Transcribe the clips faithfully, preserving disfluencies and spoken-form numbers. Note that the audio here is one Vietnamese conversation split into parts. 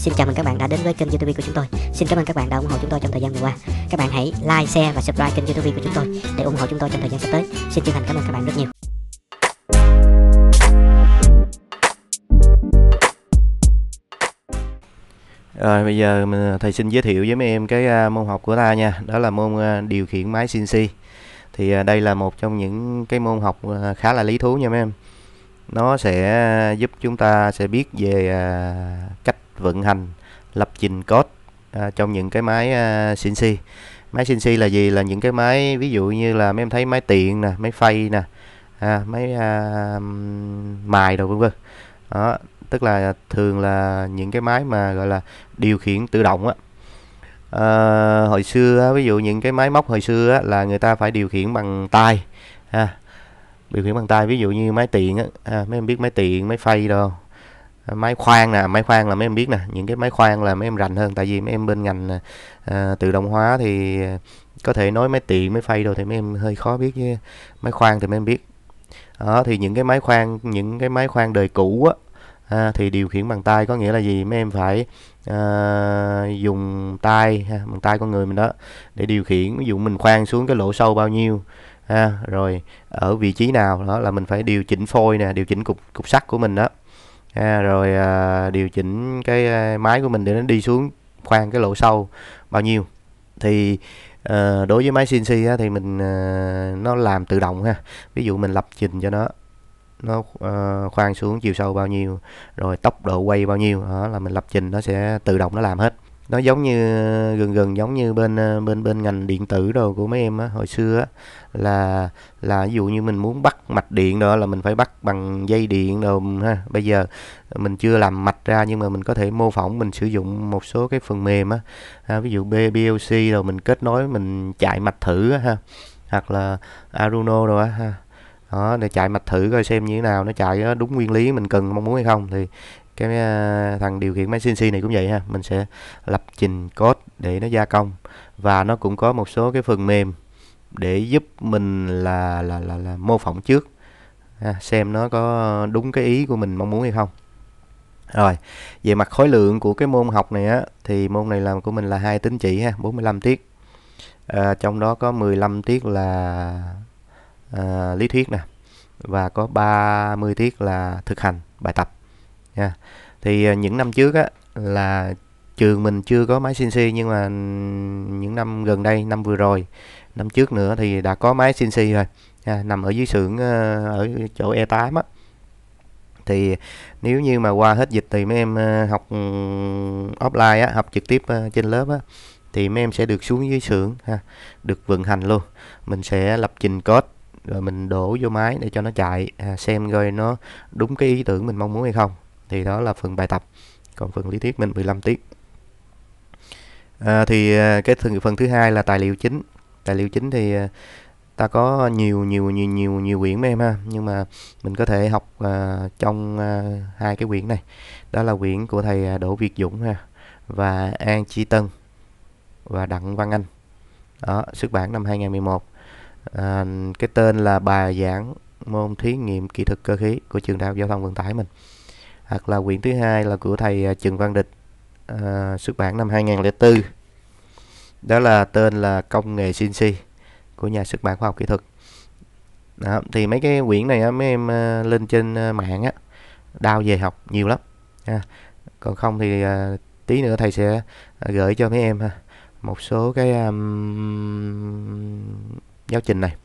Xin chào mừng các bạn đã đến với kênh YouTube của chúng tôi. Xin cảm ơn các bạn đã ủng hộ chúng tôi trong thời gian vừa qua. Các bạn hãy like, share và subscribe kênh YouTube của chúng tôi để ủng hộ chúng tôi trong thời gian sắp tới. Xin chân thành cảm ơn các bạn rất nhiều. Rồi bây giờ mình, thầy xin giới thiệu với mấy em cái uh, môn học của ta nha. Đó là môn uh, điều khiển máy xê en xê. Thì uh, đây là một trong những cái môn học uh, khá là lý thú nha mấy em. Nó sẽ uh, giúp chúng ta sẽ biết về uh, cách vận hành, lập trình code uh, trong những cái máy uh, xê en xê. Máy xê en xê là gì? Là những cái máy ví dụ như là mấy em thấy máy tiện nè, máy phay nè, à, máy uh, mài đồ vân vân. Đó, tức là thường là những cái máy mà gọi là điều khiển tự động á. À, hồi xưa á, ví dụ những cái máy móc hồi xưa á, là người ta phải điều khiển bằng tay, ha, điều khiển bằng tay. Ví dụ như máy tiện á, à, mấy em biết máy tiện, máy phay đâu, à, máy khoan nè, máy khoan là mấy em biết nè. Những cái máy khoan là mấy em rành hơn, tại vì mấy em bên ngành à, tự động hóa thì có thể nói máy tiện, máy phay đâu thì mấy em hơi khó biết, với máy khoan thì mấy em biết. Đó, thì những cái máy khoan, những cái máy khoan đời cũ á, À, thì điều khiển bằng tay có nghĩa là gì? Mấy em phải à, dùng tay, ha, bằng tay con người mình đó để điều khiển. Ví dụ mình khoan xuống cái lỗ sâu bao nhiêu, ha, rồi ở vị trí nào đó là mình phải điều chỉnh phôi nè, điều chỉnh cục cục sắt của mình đó, ha, rồi à, điều chỉnh cái máy của mình để nó đi xuống khoan cái lỗ sâu bao nhiêu. Thì à, đối với máy xê en xê á, thì mình à, nó làm tự động ha. Ví dụ mình lập trình cho nó nó uh, khoan xuống chiều sâu bao nhiêu, rồi tốc độ quay bao nhiêu, đó là mình lập trình nó sẽ tự động nó làm hết. Nó giống như gần gần giống như bên bên bên ngành điện tử đồ của mấy em á, hồi xưa á, là là ví dụ như mình muốn bắt mạch điện đó là mình phải bắt bằng dây điện đồ ha. Bây giờ mình chưa làm mạch ra nhưng mà mình có thể mô phỏng, mình sử dụng một số cái phần mềm á, ha, ví dụ pê lờ xê rồi mình kết nối mình chạy mạch thử á, ha, hoặc là Arduino rồi á, ha. Đó, để chạy mạch thử coi xem như thế nào, nó chạy đúng nguyên lý mình cần mong muốn hay không. Thì cái uh, thằng điều khiển máy xê en xê này cũng vậy ha, mình sẽ lập trình code để nó gia công, và nó cũng có một số cái phần mềm để giúp mình là là là, là mô phỏng trước, ha, xem nó có đúng cái ý của mình mong muốn hay không. Rồi về mặt khối lượng của cái môn học này á, thì môn này là của mình là hai tín chỉ ha, bốn mươi lăm tiết, à, trong đó có mười lăm tiết là À, lý thuyết nè, và có ba mươi tiết là thực hành bài tập nha. Thì à, những năm trước á, là trường mình chưa có máy xê en xê, nhưng mà những năm gần đây, năm vừa rồi, năm trước nữa thì đã có máy xê en xê rồi nha, nằm ở dưới xưởng ở chỗ E tám á. Thì nếu như mà qua hết dịch thì mấy em học offline á, học trực tiếp trên lớp á, thì mấy em sẽ được xuống dưới xưởng ha, được vận hành luôn. Mình sẽ lập trình code rồi mình đổ vô máy để cho nó chạy, à, xem coi nó đúng cái ý tưởng mình mong muốn hay không. Thì đó là phần bài tập. Còn phần lý thuyết mình mười lăm tiết. À, thì cái phần phần thứ hai là tài liệu chính. Tài liệu chính thì ta có nhiều nhiều nhiều nhiều nhiều quyển mấy em ha, nhưng mà mình có thể học à, trong à, hai cái quyển này. Đó là quyển của thầy Đỗ Việt Dũng ha, và An Chi Tân và Đặng Văn Anh. Đó, xuất bản năm hai nghìn không trăm mười một. À, cái tên là bài giảng môn thí nghiệm kỹ thuật cơ khí của trường Đại học Giao thông Vận tải mình. Hoặc là quyển thứ hai là của thầy Trần Văn Địch, à, xuất bản năm hai nghìn không trăm lẻ bốn. Đó là tên là Công nghệ xê en xê của nhà xuất bản Khoa học Kỹ thuật. Đó, thì mấy cái quyển này á, mấy em uh, lên trên uh, mạng á, đao về học nhiều lắm. À, còn không thì uh, tí nữa thầy sẽ uh, gửi cho mấy em ha, một số cái um, giáo trình này.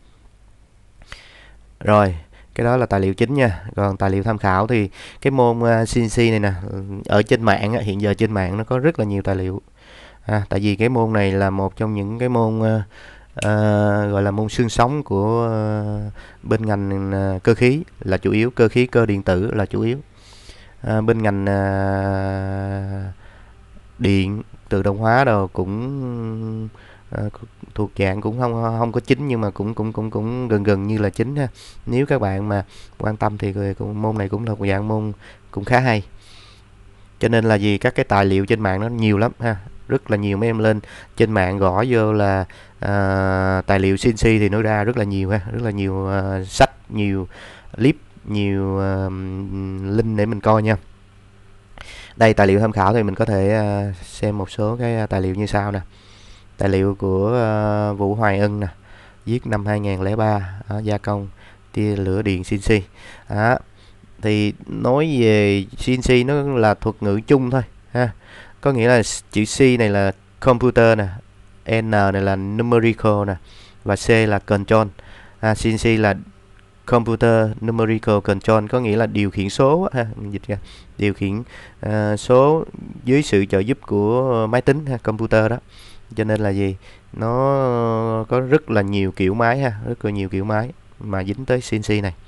Rồi, cái đó là tài liệu chính nha. Còn tài liệu tham khảo thì cái môn uh, xê en xê này nè, ở trên mạng, hiện giờ trên mạng nó có rất là nhiều tài liệu. À, tại vì cái môn này là một trong những cái môn uh, uh, gọi là môn xương sống của uh, bên ngành uh, cơ khí là chủ yếu, cơ khí cơ điện tử là chủ yếu. Uh, bên ngành uh, điện tự động hóa đâu cũng uh, thuộc dạng cũng không không có chính, nhưng mà cũng cũng cũng cũng gần gần như là chính ha. Nếu các bạn mà quan tâm thì cũng, môn này cũng là một dạng môn cũng khá hay. Cho nên là gì, các cái tài liệu trên mạng nó nhiều lắm ha, rất là nhiều. Mấy em lên trên mạng gõ vô là uh, tài liệu xê en xê thì nó ra rất là nhiều ha, rất là nhiều uh, sách, nhiều clip, nhiều uh, link để mình coi nha. Đây tài liệu tham khảo thì mình có thể uh, xem một số cái uh, tài liệu như sau nè. Tài liệu của uh, Vũ Hoài Ân nè, viết năm hai nghìn lẻ ba, uh, gia công tia lửa điện xê en xê. Đó. Thì nói về xê en xê nó là thuật ngữ chung thôi ha. Có nghĩa là chữ C này là computer nè, N này là numerical nè, và C là control. À, xê en xê là computer numerical control, có nghĩa là điều khiển số ha, mình dịch ra điều khiển uh, số dưới sự trợ giúp của máy tính ha, computer đó. Cho nên là gì, nó có rất là nhiều kiểu máy ha, rất là nhiều kiểu máy mà dính tới xê en xê này.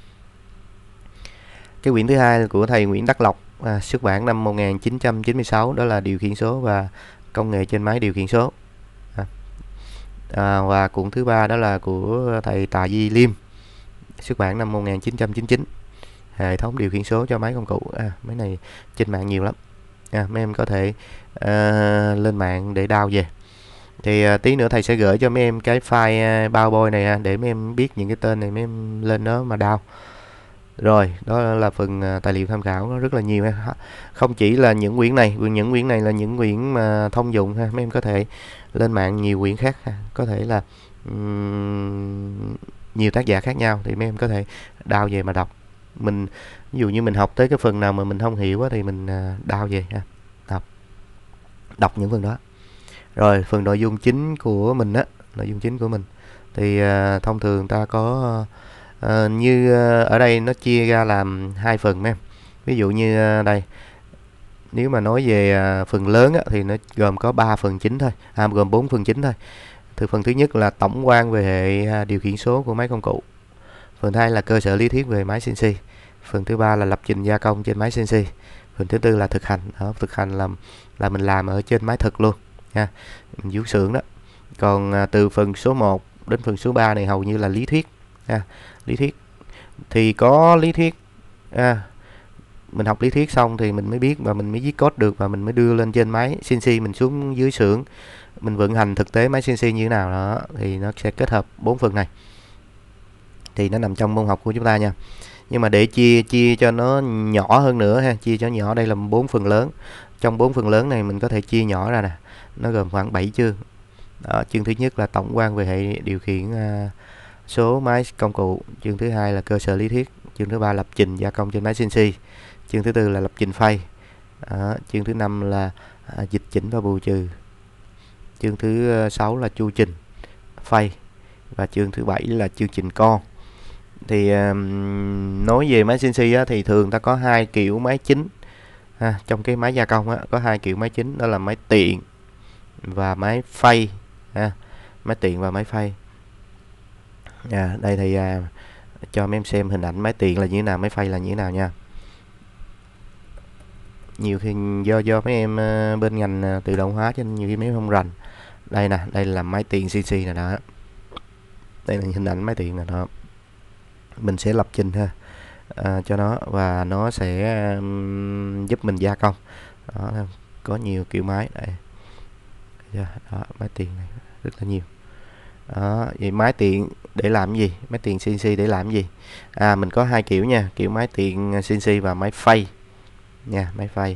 Cái quyển thứ hai là của thầy Nguyễn Đắc Lộc, à, xuất bản năm một nghìn chín trăm chín mươi sáu, đó là điều khiển số và công nghệ trên máy điều khiển số. À, à, và cuốn thứ ba đó là của thầy Tạ Duy Liêm, xuất bản năm một nghìn chín trăm chín mươi chín, hệ thống điều khiển số cho máy công cụ. À, mấy này trên mạng nhiều lắm, à, mấy em có thể à, lên mạng để download về. Thì à, tí nữa thầy sẽ gửi cho mấy em cái file uh, PowerPoint này ha, để mấy em biết những cái tên này, mấy em lên đó mà download. Rồi, đó là phần uh, tài liệu tham khảo, nó rất là nhiều ha. Không chỉ là những quyển này, những quyển này là những quyển mà thông dụng ha, mấy em có thể lên mạng nhiều quyển khác ha. Có thể là um, nhiều tác giả khác nhau thì mấy em có thể download về mà đọc. Mình ví dụ như mình học tới cái phần nào mà mình không hiểu á, thì mình uh, download về ha, đọc đọc những phần đó. Rồi phần nội dung chính của mình á, nội dung chính của mình thì uh, thông thường ta có uh, như uh, ở đây nó chia ra làm hai phần em. Ví dụ như uh, đây, nếu mà nói về uh, phần lớn á, thì nó gồm có ba phần chính thôi, à, gồm bốn phần chính thôi. Từ phần thứ nhất là tổng quan về hệ uh, điều khiển số của máy công cụ. Phần thứ hai là cơ sở lý thuyết về máy xê en xê. Phần thứ ba là lập trình gia công trên máy xê en xê. Phần thứ tư là thực hành. Đó, thực hành là là mình làm ở trên máy thực luôn nha, mình vũ xưởng đó. Còn à, từ phần số một đến phần số ba này hầu như là lý thuyết ha. Lý thuyết thì có lý thuyết à, mình học lý thuyết xong thì mình mới biết và mình mới viết code được, và mình mới đưa lên trên máy xê en xê, mình xuống dưới xưởng mình vận hành thực tế máy xê en xê như thế nào đó, thì nó sẽ kết hợp bốn phần này, thì nó nằm trong môn học của chúng ta nha. Nhưng mà để chia chia cho nó nhỏ hơn nữa ha, chia cho nhỏ, đây là bốn phần lớn. Trong bốn phần lớn này mình có thể chia nhỏ ra nè, nó gồm khoảng bảy chương. Đó, chương thứ nhất là tổng quan về hệ điều khiển uh, số máy công cụ. Chương thứ hai là cơ sở lý thuyết. Chương thứ ba lập trình gia công trên máy xê en xê. Chương thứ tư là lập trình phay. Đó, chương thứ năm là uh, dịch chỉnh và bù trừ. Chương thứ uh, sáu là chu trình phay, và chương thứ bảy là chương trình con. Thì uh, nói về máy xê en xê á, thì thường ta có hai kiểu máy chính ha. Trong cái máy gia công á, có hai kiểu máy chính, đó là máy tiện và máy phay ha. Máy tiện và máy phay. À, đây thì à, cho mấy em xem hình ảnh máy tiện là như thế nào, máy phay là như thế nào nha. Nhiều khi do do mấy em uh, bên ngành uh, tự động hóa cho nên nhiều khi mấy em không rành. Đây nè, đây là máy tiện xê en xê nè đó. Đây là hình ảnh máy tiện nè đó. Mình sẽ lập trình ha, à, cho nó, và nó sẽ um, giúp mình gia công. Đó, có nhiều kiểu máy đây. Đó, máy tiện này rất là nhiều. Đó, vậy máy tiện để làm gì? Máy tiện xê en xê để làm gì? À, mình có hai kiểu nha, kiểu máy tiện xê en xê và máy phay nha, máy phay.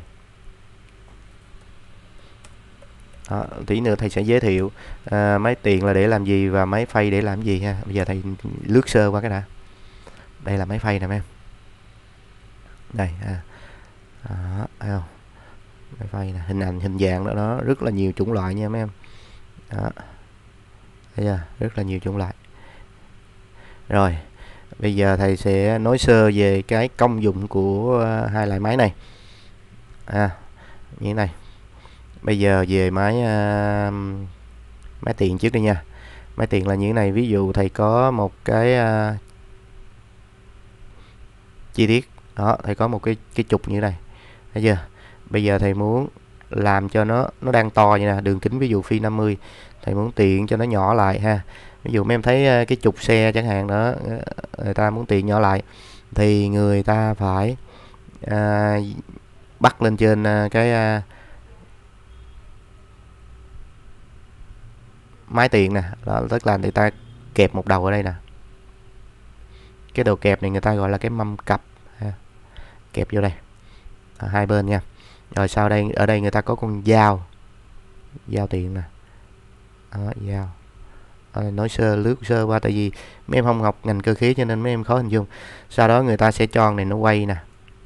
Đó, tí nữa thầy sẽ giới thiệu à, máy tiện là để làm gì và máy phay để làm gì ha. Bây giờ thầy lướt sơ qua cái đã. Đây là máy phay nè em. Đây ha. Đó, thấy không? Máy phay nè, hình ảnh hình dạng đó, nó rất là nhiều chủng loại nha mấy em. Đó. Thấy chưa? Rất là nhiều chủng loại. Rồi, bây giờ thầy sẽ nói sơ về cái công dụng của uh, hai loại máy này. À, như thế này. Bây giờ về máy uh, máy tiện trước đi nha. Máy tiện là như thế này, ví dụ thầy có một cái uh, chi tiết đó, thầy có một cái cái trục như thế này, thấy chưa? Bây giờ thầy muốn làm cho nó nó đang to như nè, đường kính ví dụ phi năm mươi, thầy muốn tiện cho nó nhỏ lại ha. Ví dụ mấy em thấy cái trục xe chẳng hạn đó, người ta muốn tiện nhỏ lại thì người ta phải à, bắt lên trên cái à, máy tiện nè, đó, tức là người ta kẹp một đầu ở đây nè. Cái đầu kẹp này người ta gọi là cái mâm cặp ha. Kẹp vô đây à, hai bên nha. Rồi sau đây, ở đây người ta có con dao, dao tiền nè. Đó, dao. À, nói sơ lướt sơ qua, tại vì mấy em không học ngành cơ khí cho nên mấy em khó hình dung. Sau đó người ta sẽ cho con này nó quay nè,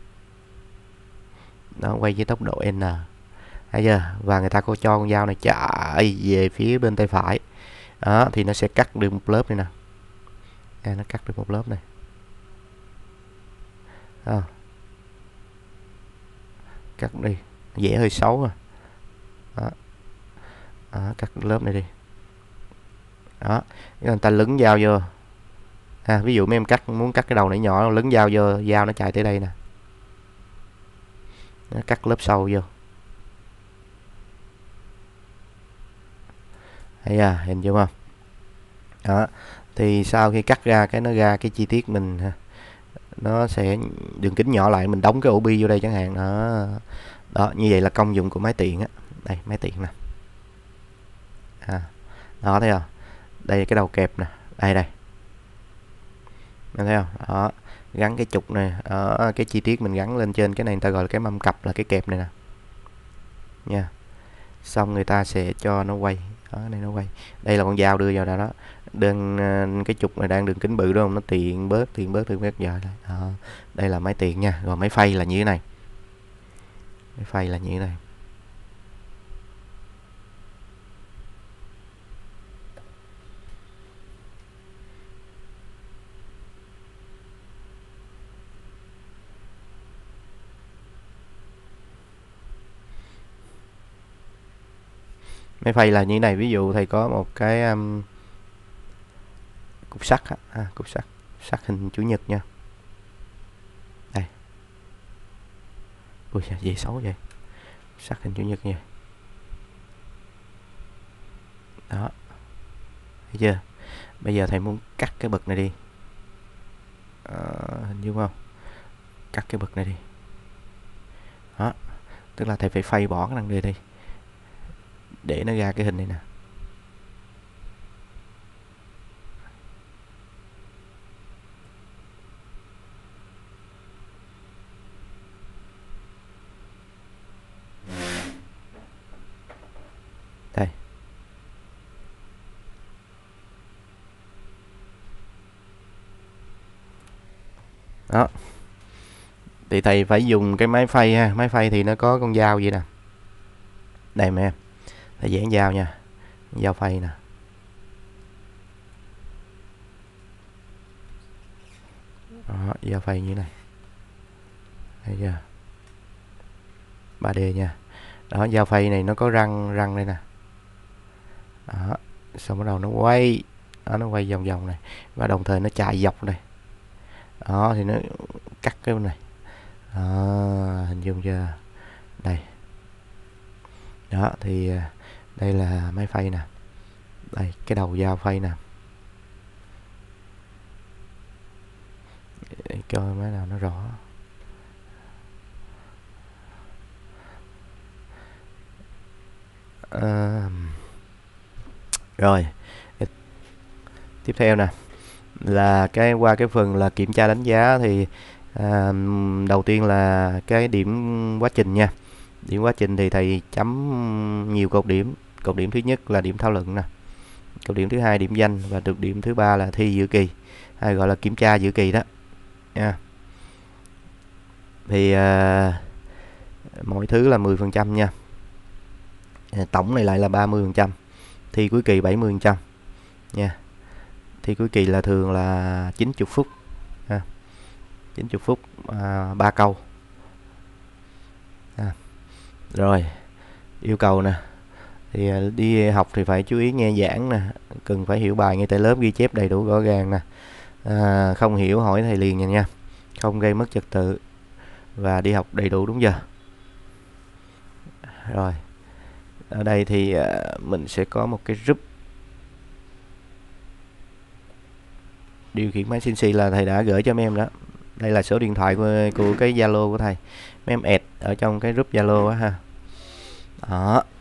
nó quay với tốc độ N, thấy chưa? Và người ta có cho con dao này chạy về phía bên tay phải. Đó thì nó sẽ cắt được một lớp này nè. À, nó cắt được một lớp này. À, cắt đi, vẽ hơi xấu rồi. Đó. Đó, cắt lớp này đi. Đó, người ta lấn dao vô. À, ví dụ mấy em cắt muốn cắt cái đầu này nhỏ, lấn dao vô, dao nó chạy tới đây nè. Nó cắt lớp sâu vô. Thấy à, hình chưa không? Đó, thì sau khi cắt ra cái nó ra cái chi tiết mình, nó sẽ đường kính nhỏ lại, mình đóng cái ổ bi vô đây chẳng hạn. Đó, đó như vậy là công dụng của máy tiện á. Đây máy tiện nè. À, đó thấy không? Đây cái đầu kẹp nè, đây đây. Thấy không? Đó, gắn cái trục này, ở cái chi tiết mình gắn lên trên cái này người ta gọi là cái mâm cặp, là cái kẹp này nè. Nha. Xong người ta sẽ cho nó quay. Đó, này nó quay. Đây là con dao đưa vào đó đó. Đơn cái trục này đang đường kính bự đúng không? Nó tiện bớt, tiện bớt, tiện bớt giờ đây. Đó. Đây là máy tiện nha. Rồi máy phay là như thế này. Máy phay là như thế này. Máy phay là như thế này. Ví dụ thầy có một cái um, cục sắt à, cục sắt sắt hình chủ nhật nha. Đây. Ui gì xấu vậy. Sắt hình chủ nhật nha. Đó. Thấy chưa? Bây giờ thầy muốn cắt cái bậc này đi. À, hình dung không? Cắt cái bậc này đi. Đó. Tức là thầy phải phay bỏ cái năng đề đi, để nó ra cái hình này nè. Đây. Đó. Thì thầy phải dùng cái máy phay ha. Máy phay thì nó có con dao vậy nè. Đây mẹ em. Thầy vẽ dao nha. Dao phay nè. Đó, dao phay như thế này. Thấy chưa? ba D nha. Đó, dao phay này nó có răng răng đây nè. Đó, xong bắt đầu nó quay. Đó, nó quay vòng vòng này. Và đồng thời nó chạy dọc này. Đó, thì nó cắt cái bên này. Đó, hình dung chưa? Đây. Đó, thì đây là máy phay nè. Đây, cái đầu dao phay nè. Để coi máy nào nó rõ. À, rồi tiếp theo nè là cái qua cái phần là kiểm tra đánh giá. Thì à, đầu tiên là cái điểm quá trình nha. Điểm quá trình thì thầy chấm nhiều cột điểm. Cột điểm thứ nhất là điểm thảo luận nè, cột điểm thứ hai điểm danh, và được điểm thứ ba là thi giữa kỳ, hay gọi là kiểm tra giữa kỳ đó nha. Thì à, mỗi thứ là mười phần trăm nha. Tổng này lại là ba mươi phần trăm. Thi cuối kỳ bảy mươi phần trăm nha. Thi cuối kỳ là thường là chín mươi phút ha. chín mươi phút, à, ba câu à. Rồi yêu cầu nè, thì đi học thì phải chú ý nghe giảng nè, cần phải hiểu bài ngay tại lớp, ghi chép đầy đủ rõ ràng nè, à, không hiểu hỏi thầy liền nha nha, không gây mất trật tự, và đi học đầy đủ đúng giờ. Rồi ở đây thì à, mình sẽ có một cái group điều khiển máy xê en xê là thầy đã gửi cho mấy em đó. Đây là số điện thoại của, của cái Zalo của thầy. Mấy em add ở trong cái group Zalo á ha. Đó.